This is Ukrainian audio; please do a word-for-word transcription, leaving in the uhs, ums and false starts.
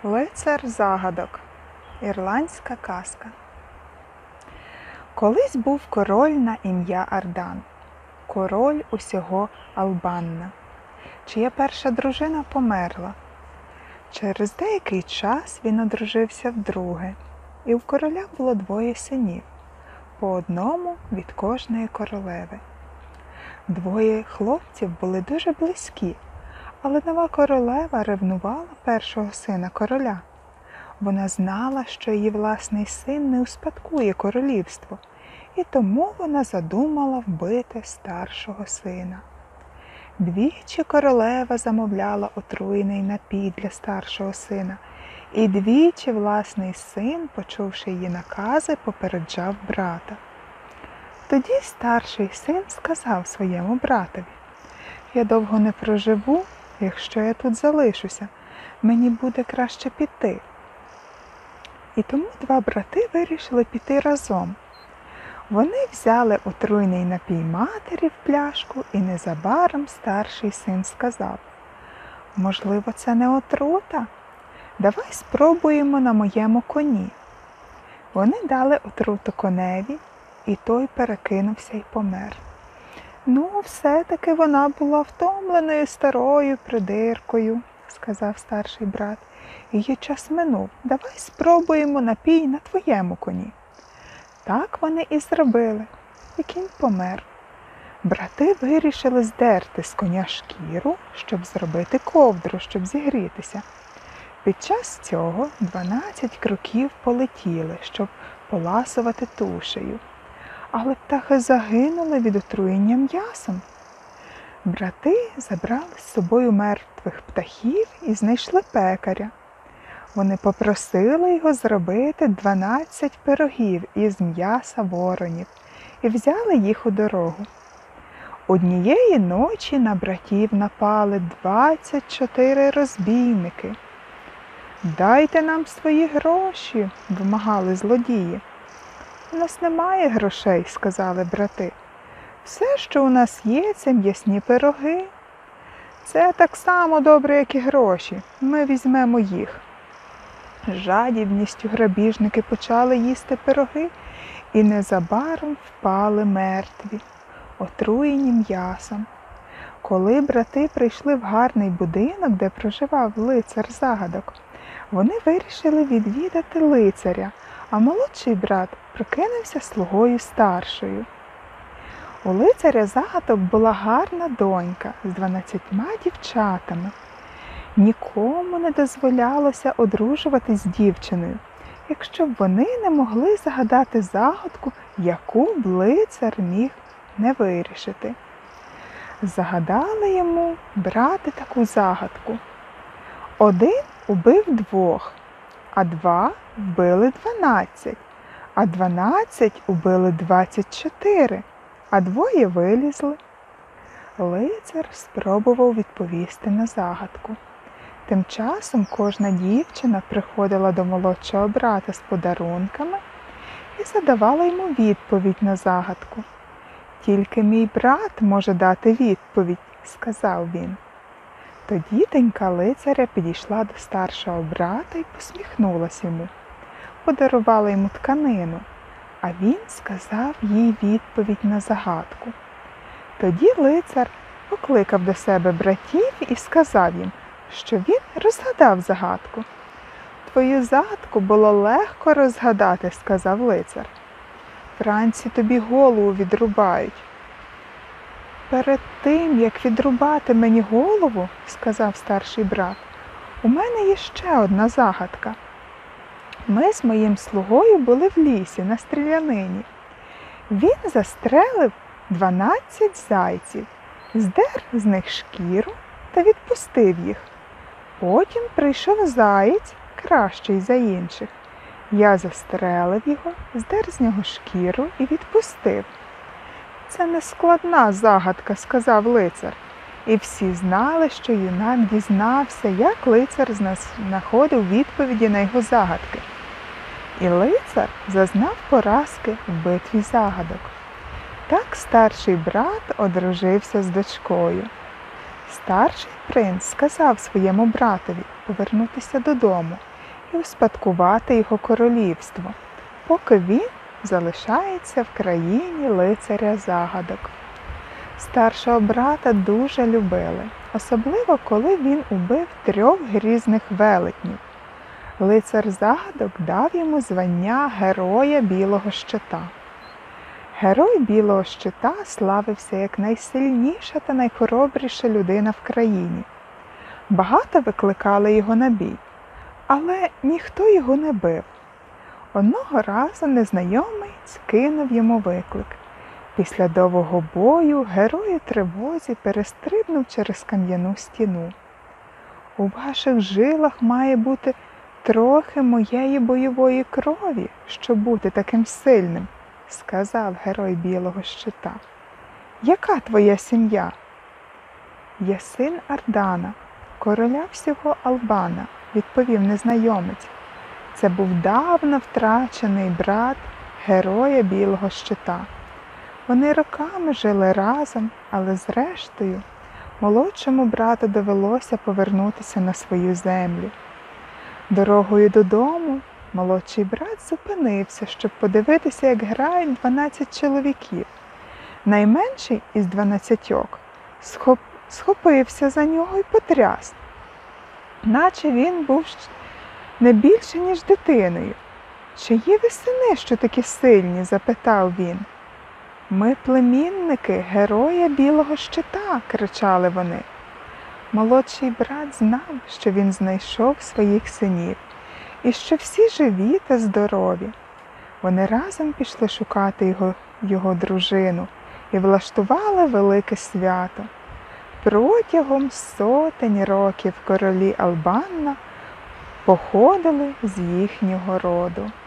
Лицар загадок. Ірландська казка. Колись був король на ім'я Ардан, король усього Албанна, чия перша дружина померла. Через деякий час він одружився вдруге, і в короля було двоє синів, по одному від кожної королеви. Двоє хлопців були дуже близькі, але нова королева ревнувала першого сина короля. Вона знала, що її власний син не успадкує королівство, і тому вона задумала вбити старшого сина. Двічі королева замовляла отруєний напій для старшого сина, і двічі власний син, почувши її накази, попереджав брата. Тоді старший син сказав своєму братові: «Я довго не проживу, якщо я тут залишуся, мені буде краще піти». І тому два брати вирішили піти разом. Вони взяли отруйний напій матері в пляшку, і незабаром старший син сказав: «Можливо, це не отрута? Давай спробуємо на моєму коні». Вони дали отруту коневі, і той перекинувся й помер. «Ну, все-таки вона була втомленою старою придиркою», – сказав старший брат. «Її час минув. Давай спробуємо напій на твоєму коні». Так вони і зробили, і кінь помер. Брати вирішили здерти з коня шкіру, щоб зробити ковдру, щоб зігрітися. Під час цього дванадцять кроків полетіли, щоб поласувати тушею. Але птахи загинули від отруєння м'ясом. Брати забрали з собою мертвих птахів і знайшли пекаря. Вони попросили його зробити дванадцять пирогів із м'яса воронів і взяли їх у дорогу. Однієї ночі на братів напали двадцять чотири розбійники. «Дайте нам свої гроші», – вимагали злодії. «У нас немає грошей», – сказали брати. «Все, що у нас є, це м'ясні пироги. Це так само добре, як і гроші. Ми візьмемо їх». Жадібністю грабіжники почали їсти пироги і незабаром впали мертві, отруєні м'ясом. Коли брати прийшли в гарний будинок, де проживав лицар загадок, вони вирішили відвідати лицаря, а молодший брат прокинувся слугою старшою. У лицаря загадок була гарна донька з дванадцятьма дівчатами. Нікому не дозволялося одружуватись з дівчиною, якщо б вони не могли загадати загадку, яку б лицар міг не вирішити. Загадали йому брати таку загадку. Один убив двох, а два вбили дванадцять, а дванадцять убили двадцять чотири, а двоє вилізли. Лицар спробував відповісти на загадку. Тим часом кожна дівчина приходила до молодшого брата з подарунками і задавала йому відповідь на загадку. «Тільки мій брат може дати відповідь», – сказав він. Тоді донька лицаря підійшла до старшого брата і посміхнулась йому. Подарувала йому тканину, а він сказав їй відповідь на загадку. Тоді лицар покликав до себе братів і сказав їм, що він розгадав загадку. «Твою загадку було легко розгадати», – сказав лицар. «Вранці тобі голову відрубають». «Перед тим, як відрубати мені голову, – сказав старший брат, – у мене є ще одна загадка. Ми з моїм слугою були в лісі на стрілянині. Він застрелив дванадцять зайців, здер з них шкіру та відпустив їх. Потім прийшов заєць, кращий за інших. Я застрелив його, здер з нього шкіру і відпустив». «Це не складна загадка», – сказав лицар. І всі знали, що юнак дізнався, як лицар знаходив відповіді на його загадки. І лицар зазнав поразки в битві загадок. Так старший брат одружився з дочкою. Старший принц сказав своєму братові повернутися додому і успадкувати його королівство, поки він залишається в країні лицаря загадок. Старшого брата дуже любили, особливо коли він убив трьох грізних велетнів. Лицар загадок дав йому звання Героя Білого Щита. Герой Білого Щита славився як найсильніша та найхоробріша людина в країні. Багато викликали його на бій, але ніхто його не бив. Одного разу незнайомець кинув йому виклик. Після довгого бою герой у тривозі перестрибнув через кам'яну стіну. «У ваших жилах має бути трохи моєї бойової крові, щоб бути таким сильним», – сказав герой Білого Щита. «Яка твоя сім'я?» «Я син Ардана, короля всього Албана», – відповів незнайомець. Це був давно втрачений брат героя Білого Щита. Вони роками жили разом, але зрештою молодшому брату довелося повернутися на свою землю. Дорогою додому молодший брат зупинився, щоб подивитися, як грають дванадцять чоловіків. Найменший із дванадцятьох схоп... схопився за нього і потряс, наче він був не більше, ніж дитиною. «Чиї ви сини, що такі сильні?» – запитав він. «Ми племінники героя Білого Щита!» – кричали вони. Молодший брат знав, що він знайшов своїх синів і що всі живі та здорові. Вони разом пішли шукати його, його дружину і влаштували велике свято. Протягом сотень років королі Албанна походили з їхнього роду.